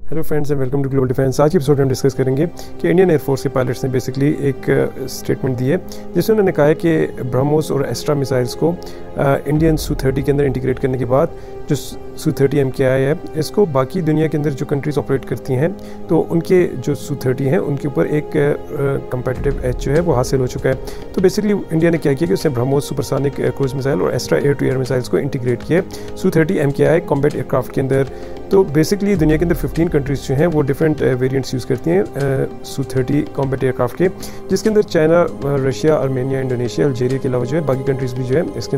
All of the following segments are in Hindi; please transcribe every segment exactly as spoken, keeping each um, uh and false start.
Hello friends and welcome to global defence. आज की एपिसोड में हम डिस्कस करेंगे कि इंडियन एयरफोर्स के पायलट्स ने बेसिकली एक स्टेटमेंट दी है जिसमें उन्होंने कहा है कि ब्रह्मोस और एस्ट्रा मिसाइल्स को इंडियन सू थर्टी के अंदर इंटीग्रेट करने के बाद जो सू थर्टी एम के आई है इसको बाकी दुनिया के अंदर जो कंट्रीज ऑपरेट करती हैं तो उनके जो सू थर्टी हैं उनके ऊपर एक कंपेटिटिव एज जो है वो हासिल हो चुका है। तो बेसिकली इंडिया ने क्या किया कि उसने ब्रह्मोस सुपरसोनिक क्रूज मिसाइल और Astra air to air missiles को इंटीग्रेट किया सू थर्टी एम के आई कॉम्बैट एयरक्राफ्ट के अंदर। तो बेसिकली दुनिया के अंदर फिफ्टीन कंट्रीज जो हैं वो डिफरेंट वेरिएंट्स यूज़ करती हैं सू थर्टी कॉम्बैट एयरक्राफ्ट के, जिसके अंदर China, Russia, Armenia, Indonesia, Algeria के अलावा जो है बाकी कंट्रीज़ भी जो है इसके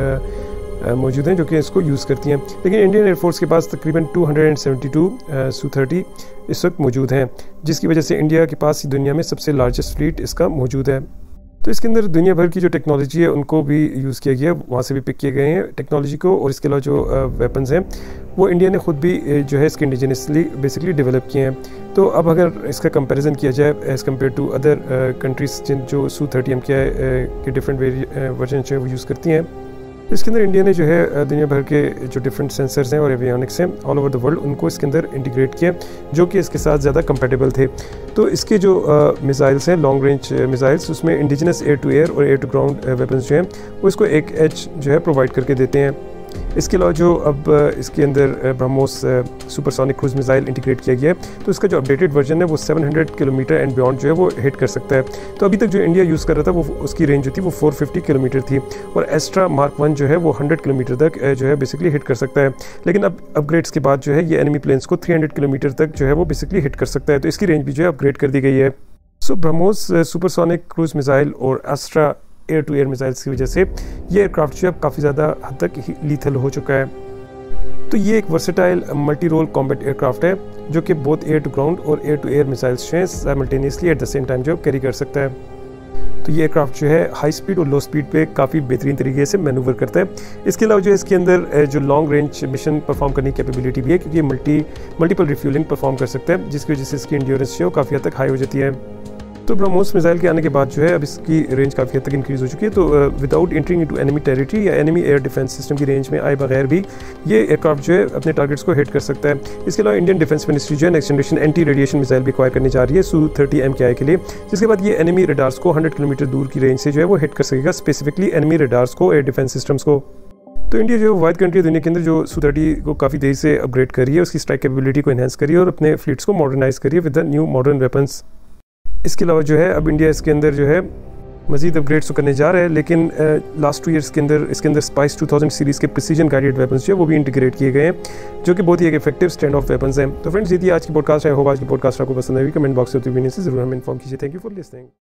अंदर मौजूद हैं जो कि इसको यूज़ करती हैं। लेकिन इंडियन एयरफोर्स के पास तकरीबन two hundred seventy two Su thirty इस वक्त मौजूद हैं, जिसकी वजह से इंडिया के पास दुनिया में सबसे लार्जेस्ट फ्लीट इसका मौजूद है। तो इसके अंदर दुनिया भर की जो टेक्नोलॉजी है उनको भी यूज़ किया गया, वहाँ से भी पिक किए गए हैं टेक्नोलॉजी को, और इसके अलावा जो वेपन्स हैं वो इंडिया ने खुद भी जो है इसके इंडिजिनसली बेसिकली डेवलप किए हैं। तो अब अगर इसका कंपैरिजन किया जाए as compare to other countries जिन जो सू थर्टी एम के डिफरेंट वर्जन जो है वो यूज़ करती हैं, इसके अंदर इंडिया ने जो है दुनिया भर के जो डिफरेंट सेंसर्स हैं और एवियोनिक्स हैं ऑल ओवर द वर्ल्ड उनको इसके अंदर इंटीग्रेट किया जो कि इसके साथ ज़्यादा कंपेटेबल थे। तो इसके जो मिसाइल्स हैं लॉन्ग रेंज मिसाइल्स उसमें इंडिजिनस एयर टू एयर और एयर टू ग्राउंड वेपन्स जो हैं वो इसको एक एज जो है प्रोवाइड करके देते हैं। इसके अलावा जो अब इसके अंदर BrahMos supersonic cruise missile integrate किया गया है तो इसका जो अपडेटेड वर्जन है वो seven hundred kilometre and beyond जो है वो हिट कर सकता है। तो अभी तक जो इंडिया यूज़ कर रहा था वो उसकी रेंज जो थी वो फोर फिफ्टी किलोमीटर थी, और एस्ट्रा मार्क वन जो है वो हंड्रेड किलोमीटर तक जो है बेसिकली हिट कर सकता है। लेकिन अब अपग्रेड्स के बाद जो है ये एनिमी प्लेन्स को थ्री हंड्रेड किलोमीटर तक जो है वो बेसिकली हिट कर सकता है, तो इसकी रेंज भी जो है अपग्रेड कर दी गई है। So BrahMos supersonic cruise missile और Astra air to air missiles की वजह से ये एयरक्राफ्ट जो है काफ़ी ज़्यादा हद तक लीथल हो चुका है। तो ये एक versatile multi role combat aircraft है जो कि बहुत एयर टू ग्राउंड और एयर टू एयर मिसाइल्स जो हैं simultaneously at the same time जो कैरी कर सकता है। तो ये एयरक्राफ्ट जो है हाई स्पीड और लो स्पीड पे काफ़ी बेहतरीन तरीके से मैनूवर करता है। इसके अलावा जो इसके अंदर जो लॉन्ग रेंज मिशन परफॉर्म करने की कैपेबिलिटी भी है क्योंकि ये मल्टी मल्टीपल रिफ्यूलिंग परफॉर्म कर सकता है, जिसकी वजह से इसकी एंड्योरेंस जो है काफ़ी हद तक हाई हो जाती है। तो ब्रह्मोस मिसाइल के आने के बाद जो है अब इसकी रेंज काफ़ी हद तक इंक्रीज़ हो चुकी है। तो without entering into enemy territory या एनिमी एयर डिफेंस सिस्टम की रेंज में आए बगैर भी ये एयरक्राफ्ट जो है अपने टारगेट्स को हिट कर सकता है। इसके अलावा इंडियन डिफेंस मिनिस्ट्री जो है next generation anti radiation missile भी एक्वायर करने जा रही है सू थर्टी एम के आई के लिए, जिसके बाद ये एनिमी रडार्स को हंड्रेड किलोमीटर दूर की रेंज से जो है वो हिट कर सकेगा, स्पेसिफिकली एनिमी रडार्स को, एयर डिफेंस सिस्टम्स को। तो इंडिया जो वाइड कंट्री दुनिया के अंदर जो सू थर्टी को काफ़ी तेज़ी से अपग्रेड करी है, उसकी स्ट्राइक कैपेबिलिटी को एनहांस करी है और अपने फ्लीट्स को मॉडर्नाइज करी है with the new modern weapons. इसके अलावा जो है अब इंडिया इसके अंदर जो है मज़ीद अपग्रेड्स तो करने जा रहा है, लेकिन लास्ट टू ईयर्स के अंदर इसके अंदर स्पाइस टू थाउज़ेंड सीरीज़ के प्रिसीजन गाइडेड वेपन्स जो है वो भी इंटीग्रेट किए गए हैं जो कि बहुत ही एक इफेक्टिव स्टैंड ऑफ वेपन्स हैं। तो फ्रेंड्स ये थी आज की पॉडकास्ट है, होगा आज की पॉडकास्ट आपको पसंद आएगी, कमेंट बॉक्स में अपनी ओपिनियन से जरूर हमें इन्फॉर्म कीजिए। Thank you for listening.